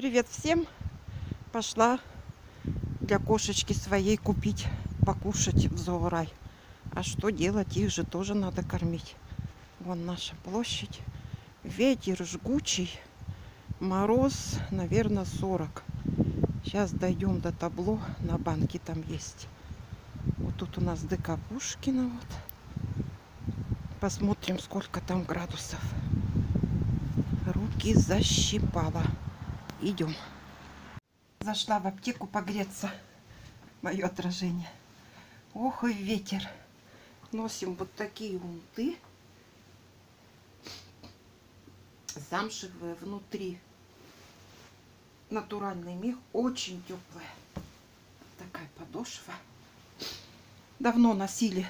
Привет всем! Пошла для кошечки своей купить покушать в зоорай. А что делать? Их же тоже надо кормить. Вон наша площадь. Ветер жгучий. Мороз, наверное, 40. Сейчас дойдем до табло. На банке там есть. Вот тут у нас ДК Пушкина. Вот. Посмотрим, сколько там градусов. Руки защипала. Идем. Зашла в аптеку погреться. Мое отражение. Ох и ветер. Носим вот такие унты. Замшевые внутри. Натуральный мех. Очень теплая. Такая подошва. Давно носили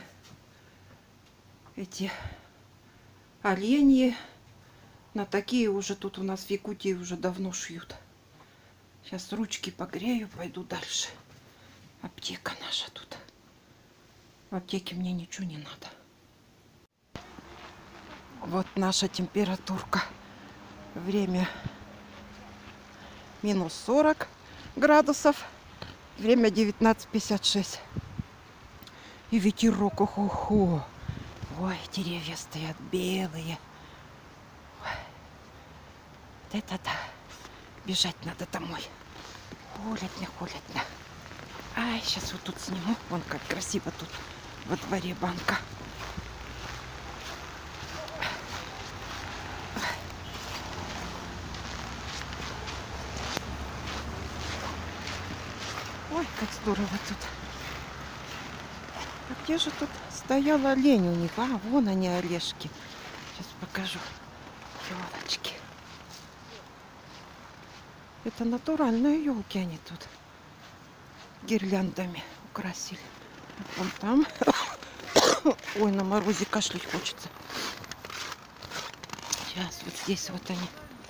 эти оленьи. На такие уже тут у нас в Якутии уже давно шьют. Сейчас ручки погрею, пойду дальше. Аптека наша тут. В аптеке мне ничего не надо. Вот наша температурка. Время минус 40 градусов. Время 19:56. И ветерок, ох-охо. Ой, деревья стоят белые. Вот это да. Бежать надо домой. Холодно, холодно. Ай, сейчас вот тут сниму. Вон как красиво тут во дворе банка. Ой, как здорово тут. А где же тут стоял олень у них? А, вон они, олешки. Сейчас покажу. Елочки. Это натуральные елки они тут гирляндами украсили. Вон там. Ой, на морозе кашлять хочется. Сейчас вот здесь вот они.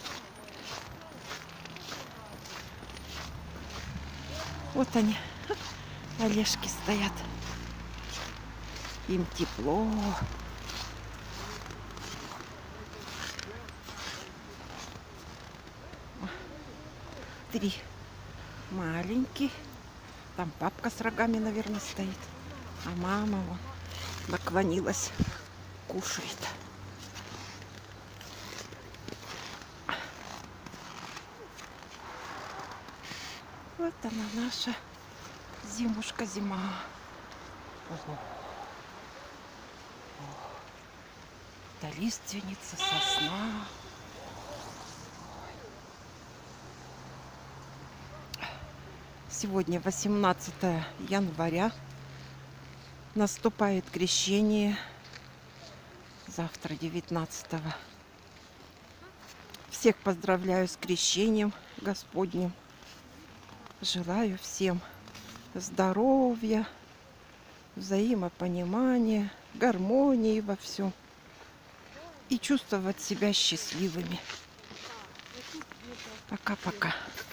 Вот они. Олешки стоят. Им тепло. Три маленький. Там папка с рогами, наверное, стоит. А мама вон наклонилась, кушает. Вот она наша зимушка, зима. Ого. Это лиственница, сосна. Сегодня 18 января. Наступает крещение. Завтра 19-го. Всех поздравляю с крещением Господним. Желаю всем здоровья, взаимопонимания, гармонии во всем. И чувствовать себя счастливыми. Пока-пока.